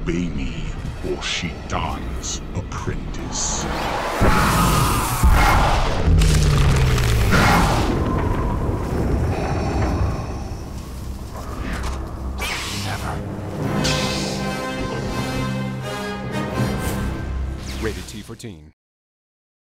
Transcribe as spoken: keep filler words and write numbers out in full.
Obey me, or she dies, apprentice. Rated T for Teen.